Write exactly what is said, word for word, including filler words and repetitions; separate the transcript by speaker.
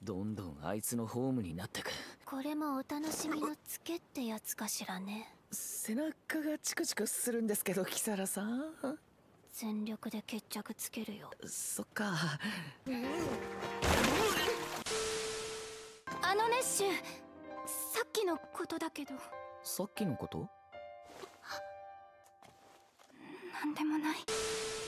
Speaker 1: どんどんあいつのホームになってく。
Speaker 2: これもお楽しみのツケってやつかしらね。
Speaker 1: 背中がチクチクするんですけど、キサラさん。
Speaker 2: 全力で決着つけるよ。
Speaker 1: そっか。
Speaker 2: あのね、シュ、さっきのことだけど。
Speaker 1: さっきのこと？
Speaker 2: なんでもない。